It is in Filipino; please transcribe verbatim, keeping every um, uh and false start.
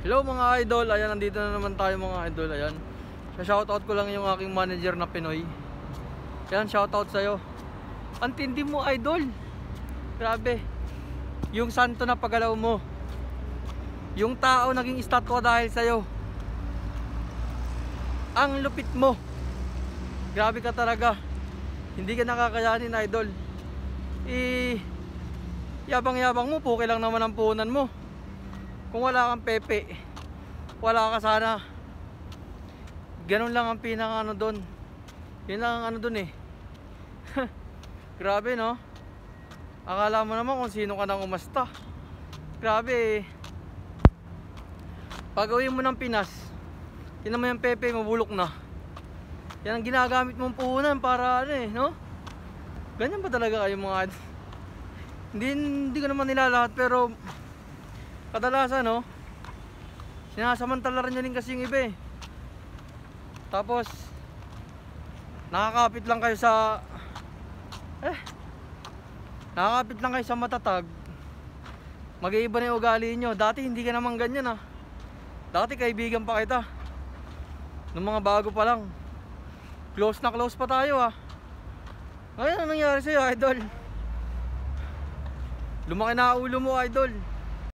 Hello mga idol, ayan nandito na naman tayo mga idol. Ayan, shoutout ko lang yung aking manager na Pinoy. Ayan, shoutout sa'yo. Ang tindi mo idol. Grabe. Yung santo na paggalaw mo, yung tao naging estatwa dahil sa'yo. Ang lupit mo. Grabe ka talaga. Hindi ka nakakayanin idol. Eh, yabang-yabang mo, puki lang naman ang puhunan mo. Kung wala kang pepe, wala ka sana. Ganun lang ang pinaka ano doon. Yun lang ang ano doon eh. Grabe no. Akala mo naman kung sino ka nang umasta. Grabe eh. Pag-uwi mo ng Pinas, yun naman yung pepe, mabulok na. Yan ang ginagamit mong puhunan para ano eh, no? Ganyan ba talaga kayo mga hindi, hindi ko naman nilalahat pero kadalasan no, sinasamantala rin din kasi yung iba eh. Tapos nakakapit lang kayo sa eh nakakapit lang kayo sa matatag, mag-iiba na yung ugali nyo. Dati hindi ka naman ganyan ah. Dati kaibigan pa kita nung mga bago pa lang, close na close pa tayo ah. Ngayon anong nangyari sa'yo idol? Lumaki na ulo mo idol.